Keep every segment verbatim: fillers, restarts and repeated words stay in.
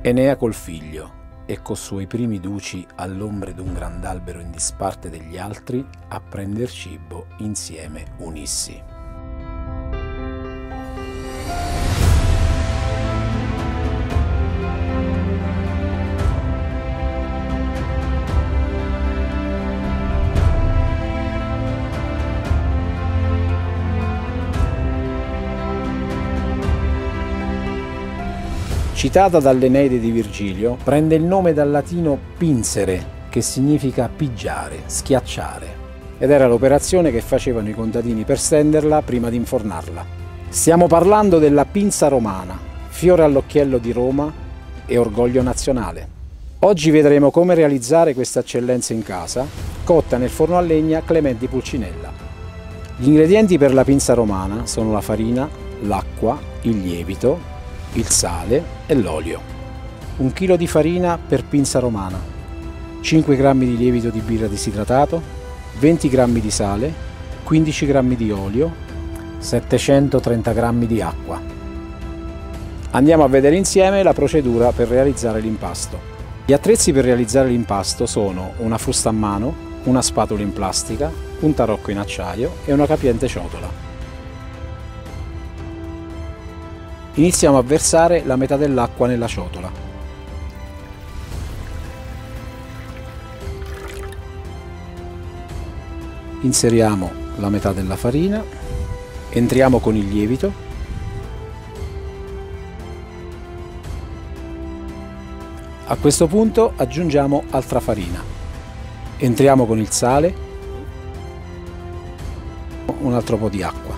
Enea col figlio e co' suoi primi duci all'ombre d'un grand'albero in disparte degli altri a prender cibo insieme unissi. Citata dall'Eneide di Virgilio, prende il nome dal latino pinsere, che significa pigiare, schiacciare, ed era l'operazione che facevano i contadini per stenderla prima di infornarla. Stiamo parlando della pinza romana, fiore all'occhiello di Roma e orgoglio nazionale. Oggi vedremo come realizzare questa eccellenza in casa, cotta nel forno a legna Clementi Pulcinella. Gli ingredienti per la pinza romana sono la farina, l'acqua, il lievito, il sale e l'olio. Un chilo di farina per pinza romana, cinque grammi di lievito di birra disidratato, venti grammi di sale, quindici grammi di olio, settecentotrenta grammi di acqua. Andiamo a vedere insieme la procedura per realizzare l'impasto. Gli attrezzi per realizzare l'impasto sono una frusta a mano, una spatola in plastica, un tarocco in acciaio e una capiente ciotola. Iniziamo a versare la metà dell'acqua nella ciotola. Inseriamo la metà della farina, entriamo con il lievito, a questo punto aggiungiamo altra farina, entriamo con il sale, un altro po' di acqua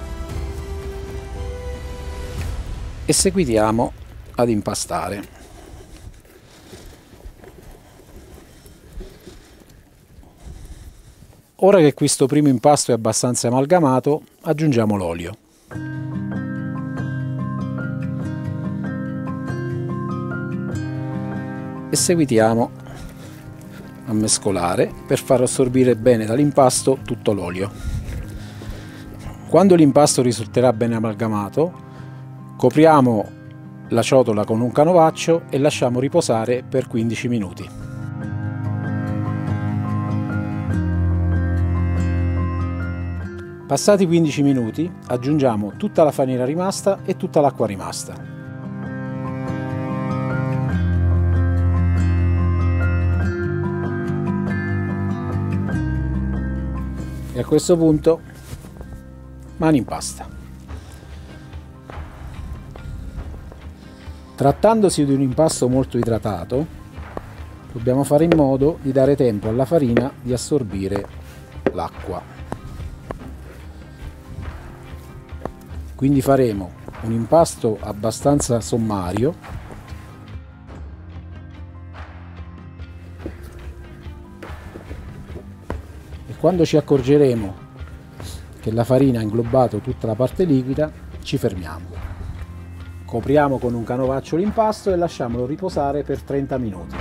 e seguitiamo ad impastare. Ora che questo primo impasto è abbastanza amalgamato, aggiungiamo l'olio. E seguitiamo a mescolare per far assorbire bene dall'impasto tutto l'olio. Quando l'impasto risulterà bene amalgamato, copriamo la ciotola con un canovaccio e lasciamo riposare per quindici minuti. Passati quindici minuti aggiungiamo tutta la farina rimasta e tutta l'acqua rimasta. E a questo punto mani in pasta. Trattandosi di un impasto molto idratato, dobbiamo fare in modo di dare tempo alla farina di assorbire l'acqua. Quindi faremo un impasto abbastanza sommario, e quando ci accorgeremo che la farina ha inglobato tutta la parte liquida, ci fermiamo. Copriamo con un canovaccio l'impasto e lasciamolo riposare per trenta minuti.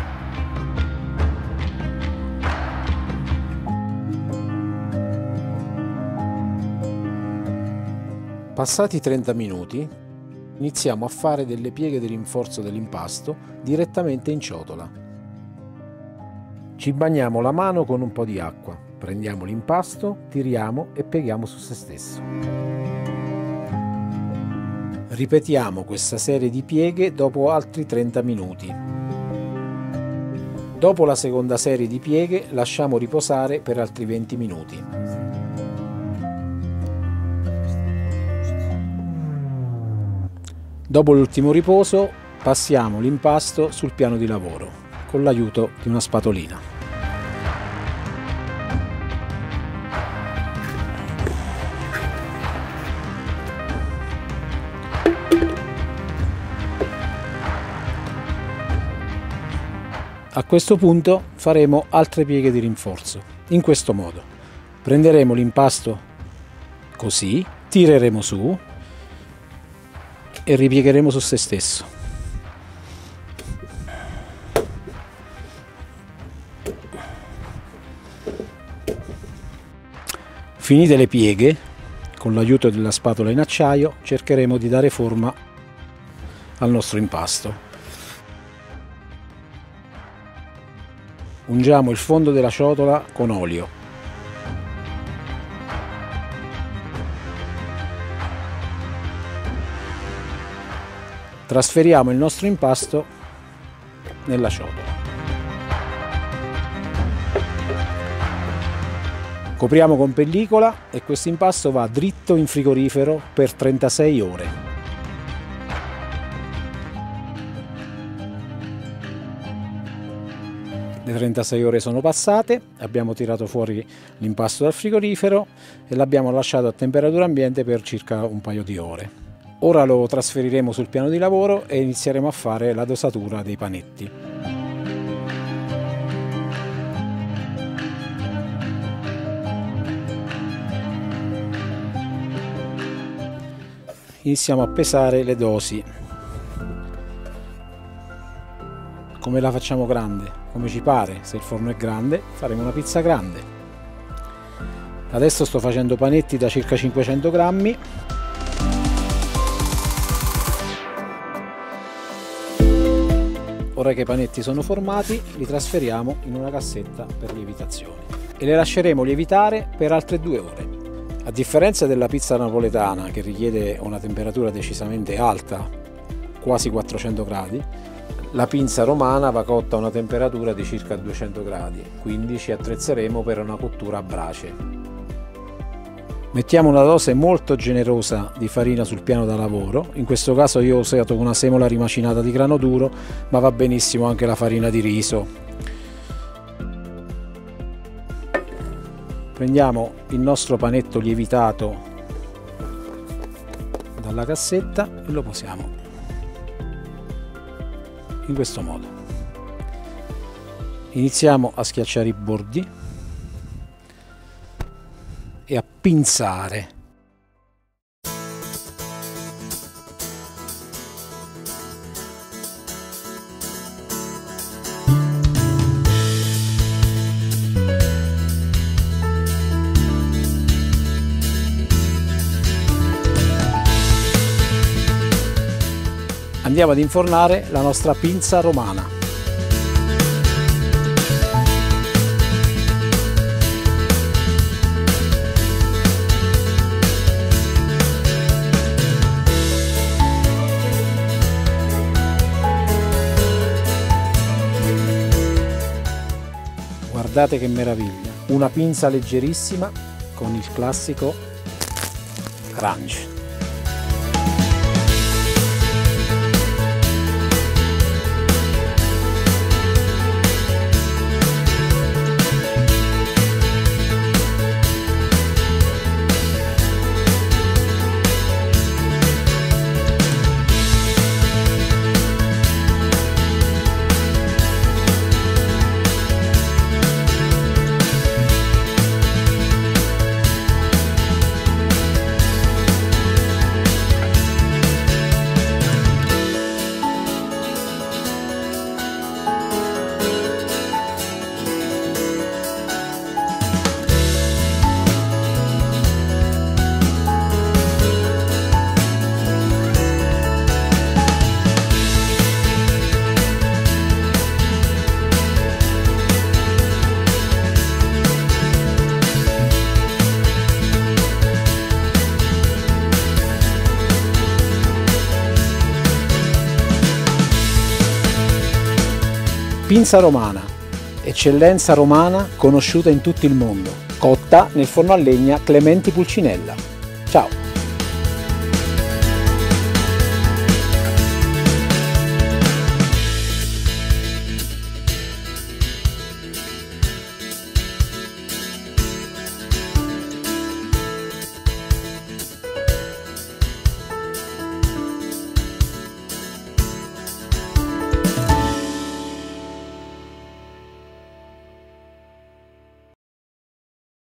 Passati trenta minuti, iniziamo a fare delle pieghe di rinforzo dell'impasto direttamente in ciotola. Ci bagniamo la mano con un po' di acqua, prendiamo l'impasto, tiriamo e pieghiamo su se stesso. Ripetiamo questa serie di pieghe dopo altri trenta minuti. Dopo la seconda serie di pieghe lasciamo riposare per altri venti minuti. Dopo l'ultimo riposo passiamo l'impasto sul piano di lavoro con l'aiuto di una spatolina. A questo punto faremo altre pieghe di rinforzo. In questo modo prenderemo l'impasto così, tireremo su e ripiegheremo su se stesso. Finite le pieghe, con l'aiuto della spatola in acciaio cercheremo di dare forma al nostro impasto. Ungiamo il fondo della ciotola con olio. Trasferiamo il nostro impasto nella ciotola. Copriamo con pellicola e questo impasto va dritto in frigorifero per trentasei ore. Le trentasei ore sono passate, abbiamo tirato fuori l'impasto dal frigorifero e l'abbiamo lasciato a temperatura ambiente per circa un paio di ore. Ora lo trasferiremo sul piano di lavoro e inizieremo a fare la dosatura dei panetti. Iniziamo a pesare le dosi. Come la facciamo grande? Come ci pare. Se il forno è grande faremo una pizza grande. Adesso sto facendo panetti da circa cinquecento grammi. Ora che i panetti sono formati, li trasferiamo in una cassetta per lievitazione e le lasceremo lievitare per altre due ore. A differenza della pizza napoletana, che richiede una temperatura decisamente alta, quasi quattrocento gradi, la pizza romana va cotta a una temperatura di circa duecento gradi, quindi ci attrezzeremo per una cottura a brace. Mettiamo una dose molto generosa di farina sul piano da lavoro, in questo caso io ho usato una semola rimacinata di grano duro, ma va benissimo anche la farina di riso. Prendiamo il nostro panetto lievitato dalla cassetta e lo posiamo in questo modo. Iniziamo a schiacciare i bordi e a pinzare. Andiamo ad infornare la nostra pizza romana. Guardate che meraviglia! Una pinza leggerissima con il classico crunch. Pizza romana, eccellenza romana conosciuta in tutto il mondo, cotta nel forno a legna Clementi Pulcinella. Ciao!